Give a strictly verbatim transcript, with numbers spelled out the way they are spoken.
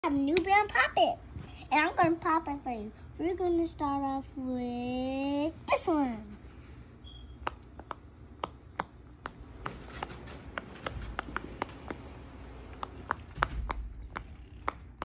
have a new brand pop it, and I'm gonna pop it for you. We're gonna start off with this one.